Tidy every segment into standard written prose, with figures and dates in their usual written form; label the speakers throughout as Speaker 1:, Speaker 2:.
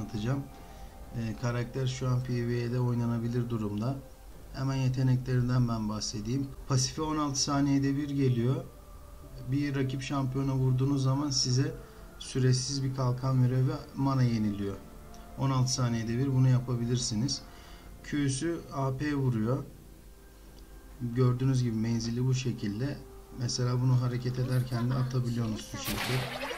Speaker 1: anlatacağım. Karakter şu an PvE'de oynanabilir durumda. Hemen yeteneklerinden ben bahsedeyim. Pasifi 16 saniyede bir geliyor. Bir rakip şampiyona vurduğunuz zaman size süresiz bir kalkan veriyor ve mana yeniliyor. 16 saniyede bir bunu yapabilirsiniz. Q'su AP vuruyor. Gördüğünüz gibi menzili bu şekilde. Mesela bunu hareket ederken de atabiliyorsunuz şu şekilde.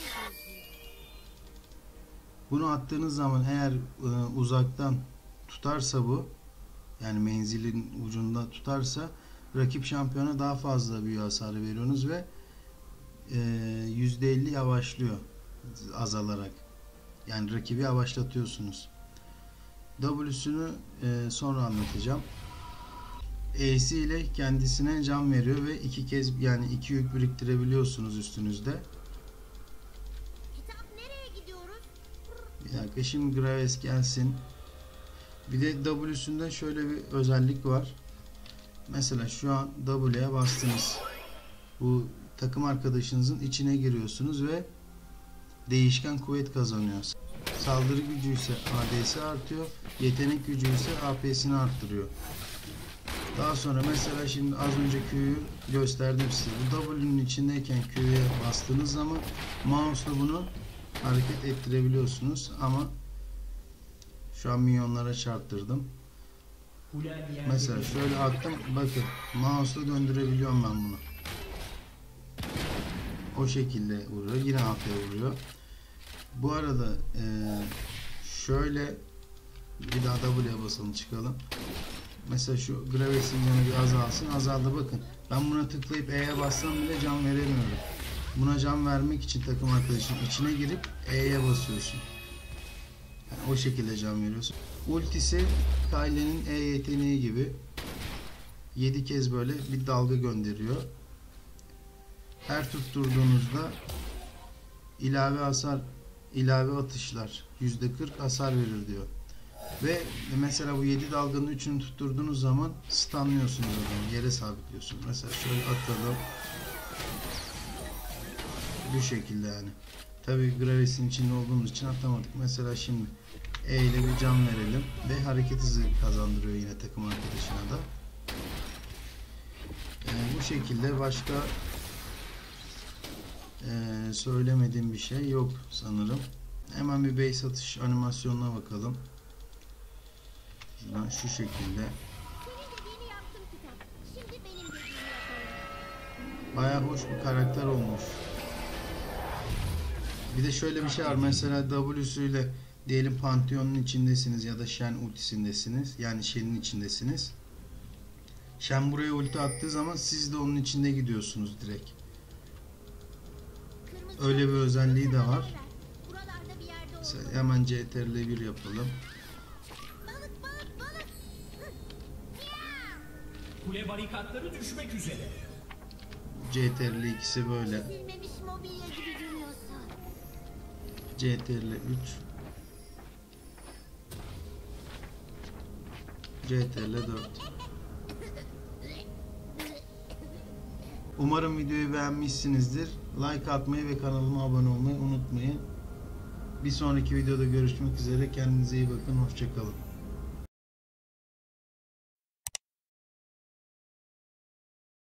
Speaker 1: Bunu attığınız zaman eğer uzaktan tutarsa bu, yani menzilin ucunda tutarsa, rakip şampiyona daha fazla büyü hasarı veriyorsunuz ve %50 yavaşlıyor azalarak. Yani rakibi yavaşlatıyorsunuz. W'sünü sonra anlatacağım. E'si ile kendisine can veriyor ve iki kez, yani 2 yük biriktirebiliyorsunuz üstünüzde. Bir dakika, şimdi Graves gelsin. Bir de W'sünde şöyle bir özellik var. Mesela şu an W'ye bastınız. Bu takım arkadaşınızın içine giriyorsunuz ve değişken kuvvet kazanıyor. Saldırı gücü ise AD'si artıyor. Yetenek gücü ise AP'sini arttırıyor. Daha sonra mesela şimdi az önce Q'yu gösterdim size. Bu W'nin içindeyken Q'ye bastığınız zaman mouse'la bunu hareket ettirebiliyorsunuz ama şu an minyonlara çarptırdım. Mesela şöyle attım, bakın mouse'la döndürebiliyorum ben bunu. O şekilde vuruyor. Yine AP vuruyor. Bu arada şöyle bir daha W'ye basalım, çıkalım. Mesela şu Graves'in canı bir azalsın. Azaldı, bakın. Ben buna tıklayıp E'ye bassam bile can veremiyorum. Buna can vermek için takım arkadaşın içine girip E'ye basıyorsun. Yani o şekilde can veriyorsun. Ultisi Kayle'nin E yeteneği gibi 7 kez böyle bir dalga gönderiyor. Her tutturduğunuzda ilave hasar, ilave atışlar %40 hasar verir diyor. Ve mesela bu 7 dalganın 3'ünü tutturduğunuz zaman stunlıyorsunuz oradan, yere sabitliyorsunuz. Mesela şöyle atalım. Bu şekilde yani. Tabii Graves'in içinde olduğumuz için atamadık. Mesela şimdi E ile bir can verelim ve hareket hızı kazandırıyor yine takım arkadaşına da. Bu şekilde başka söylemediğim bir şey yok sanırım. Hemen bir base atış animasyonuna bakalım. Şuradan şu şekilde. Bayağı hoş bir karakter olmuş. Bir de şöyle bir şey var. Mesela W'süyle diyelim Pantheon'un içindesiniz ya da Shen ultisindesiniz. Yani Shen'in içindesiniz. Shen buraya ulti attığı zaman siz de onun içinde gidiyorsunuz direkt. Öyle bir özelliği de var. Mesela hemen CTRL1 yapalım.
Speaker 2: Kule barikatları düşmek üzere.
Speaker 1: CTRL ikisi böyle. CTRL 3. CTRL 4. Umarım videoyu beğenmişsinizdir. Like atmayı ve kanalıma abone olmayı unutmayın. Bir sonraki videoda görüşmek üzere. Kendinize iyi bakın. Hoşça kalın.